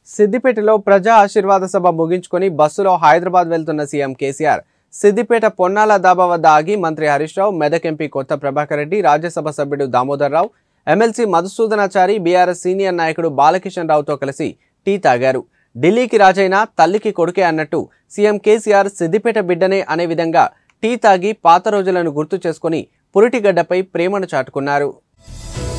సిద్దిపేటలో ప్రజా ఆశీర్వాద సభ ముగించుకొని బస్సులో హైదరాబాద్ వెళ్తున్న సీఎం కేసీఆర్ సిద్దిపేట పొన్నాల దాబా వద్ద ఆగి మంత్రి హరీష్ రావు, మెదక్ ఎంపీ కొత్త ప్రభాకర్ రెడ్డి, రాజ్యసభ సభ్యుడు దామోదర్ రావు, ఎమ్మెల్సీ మధుసూదనాచారి, బీఆర్ఎస్ సీనియర్ నాయకుడు బాలకిషన్ రావుతో కలిసి టీ తాగారు. ఢిల్లీకి రాజైనా తల్లికి కొడుకే అన్నట్టు సీఎం కేసీఆర్ సిద్దిపేట బిడ్డనే అనే విధంగా టీ తాగి పాత రోజులను గుర్తు చేసుకుని పురిటిగడ్డపై ప్రేమను చాటుకున్నారు.